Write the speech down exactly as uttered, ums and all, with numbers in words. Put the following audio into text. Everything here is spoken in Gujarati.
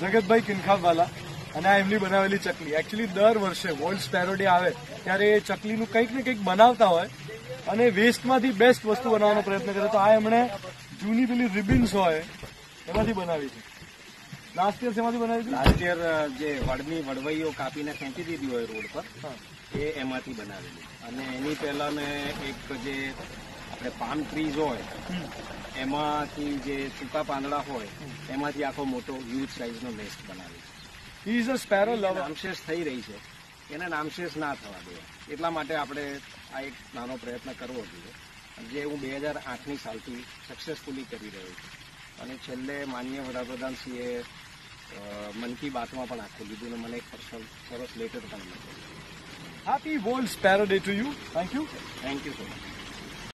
જગતભાઈ કિનખાવાલા અને આ એમની બનાવેલી ચકલી. એકચ્યુઅલી દર વર્ષે વર્લ્ડ સ્પેરો ડે આવે ત્યારે એ ચકલીનું કંઈક ને કંઈક બનાવતા હોય અને વેસ્ટમાંથી બેસ્ટ વસ્તુ બનાવવાનો પ્રયત્ન કરે. તો આ એમણે જૂની પેલી રિબિન્સ હોય એમાંથી બનાવી છે. લાસ્ટ યર શેમાંથી બનાવી હતી? લાસ્ટ યર જે વડની વડવાઈઓ કાપીને ખેંચી દીધી હોય રોડ પર એ એમાંથી બનાવેલી. અને એની પહેલા મેં એક જે આપણે પામ ટ્રીઝ હોય એમાંથી જે સૂકા પાંદડા હોય એમાંથી આખો મોટો હ્યુજ સાઇઝનો નેસ્ટ બનાવી. He is a sparrow lover. નામશેષ થઈ રહી છે, એને નામશેષ ના થવા દે એટલા માટે આપણે આ એક નાનો પ્રયત્ન કરવો જોઈએ, જે હું બે હજાર આઠની સાલથી સક્સેસફુલી કરી રહ્યો છું. અને છેલ્લે માનનીય વડાપ્રધાનશ્રીએ મન કી બાતમાં પણ આખું લીધું અને મને એક પર્સનલ સરસ લેટર પણ લખ્યો. Happy World Sparrow Day to you. Thank you. Thank you so much.